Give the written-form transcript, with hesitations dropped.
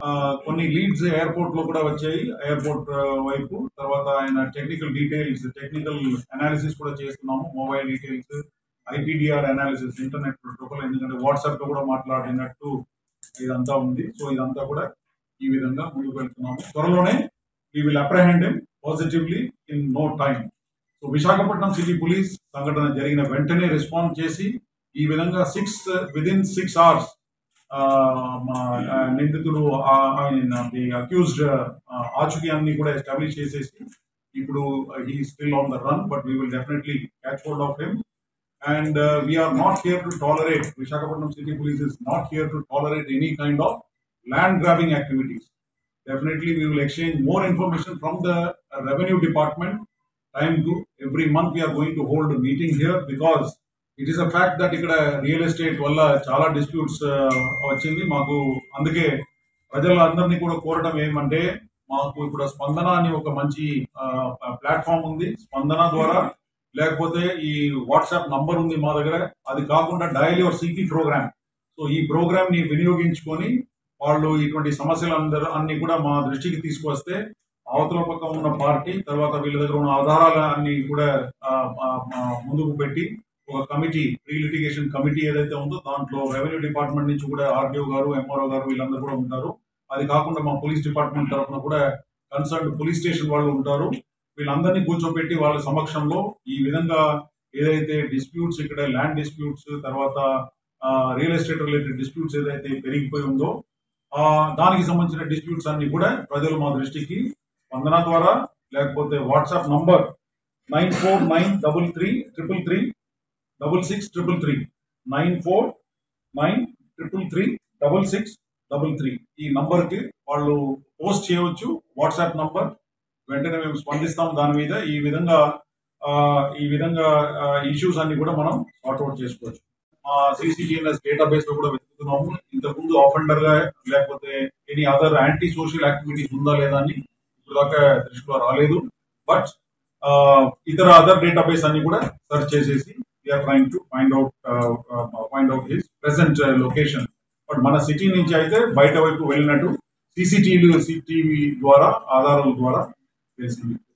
కొన్ని leads airport లో కూడా వచ్చాయి. ఎయిర్పోర్ట్ వైపు తర్వాత ఆయన టెక్నికల్ అనాలిసిస్ కూడా చేస్తున్నాము. Mobile details, IPDR analysis, internet protocol, ఎందుకంటే వాట్సాప్ లో కూడా మాట్లాడినట్టు ఇదంతా ఉంది. సో ఇదంతా కూడా ఈ విధంగా ముందుకు వెళ్తున్నాము. త్వరలోనే we will apprehend him positively in no time. So Visakhapatnam city police సంఘటన జరిగిన వెంటనే రెస్పాండ్ చేసి ఈ విధంగా within 6 hours నిందితుడు అక్యూజ్డ్ ఆచూకీ అన్ని కూడా ఎస్టాబ్లిష్ చేసేసి ఇప్పుడు he still on the run, but we will definitely catch hold of him. And we are not here to tolerate, Visakhapatnam City Police is not here to tolerate any kind of land grabbing activities. Definitely we will exchange more information from the revenue department. Every month we are going to hold a meeting here, because it is a fact that ikkada real estate valla chaala disputes vachindi maaku. Anduke prajalandarni kuda koradam emante maaku ippudu స్పందన అని ఒక మంచి platform ఉంది. స్పందన ద్వారా లేకపోతే ఈ WhatsApp number ఉంది మా దగ్గర, అది కాకుండా dial your CP program. So ఈ ప్రోగ్రామ్ ని వినియోగించుకొని వాళ్ళు ఇటువంటి సమస్యలు అన్ని కూడా మా దృష్టికి తీసుకొస్తే అవతల పక్క ఉన్న పార్టీ తర్వాత వీళ్ళ దగ్గర ఉన్న ఆధారాల అన్ని కూడా ముందుకు పెట్టి ఒక కమిటీ, ప్రీ లిటిగేషన్ కమిటీ ఏదైతే ఉందో దాంట్లో రెవెన్యూ డిపార్ట్మెంట్ నుంచి కూడా ఆర్డీఓ గారు, ఎంఆర్ఓ గారు వీళ్ళందరూ కూడా ఉంటారు. అది కాకుండా మా పోలీస్ డిపార్ట్మెంట్ తరఫున కూడా కన్సర్న్ పోలీస్ స్టేషన్ వాళ్ళు ఉంటారు. వీళ్ళందరినీ కూర్చోబెట్టి వాళ్ళ సమక్షంలో ఈ విధంగా ఏదైతే డిస్ప్యూట్స్, ఇక్కడ ల్యాండ్ డిస్ప్యూట్స్, తర్వాత రియల్ ఎస్టేట్ రిలేటెడ్ డిస్ప్యూట్స్ ఏదైతే పెరిగిపోయి ఉందో దానికి సంబంధించిన డిస్ప్యూట్స్ అన్ని కూడా ప్రజలు మా దృష్టికి స్పందన ద్వారా లేకపోతే వాట్సాప్ నంబర్ 9493333633 9493336633 ఈ నంబర్కి వాళ్ళు పోస్ట్ చేయవచ్చు. వాట్సాప్ నంబర్ వెంటనే మేము స్పందిస్తాం దాని మీద. ఈ విధంగా ఇష్యూస్ అన్ని కూడా మనం సార్ట్అవుట్ చేసుకోవచ్చు. మా సిసిటిఎన్ఎస్ డేటాబేస్ లో కూడా వెతుకుతున్నాము. ఇంతకుముందు ఆఫెండర్ గా లేకపోతే any other anti social activities ఉందా లేదా అని ఇప్పుడు దాకా దృష్టిలో రాలేదు. బట్ ఇతర అదర్ డేటాబేస్ అన్ని కూడా సెర్చ్ చేసేసి we're trying to find out his present location. But మన సిటీ నుంచి అయితే బయట వైపు వెళ్ళినట్టు సీసీటీవీ ద్వారా ఆధారాల ద్వారా తెలిసింది.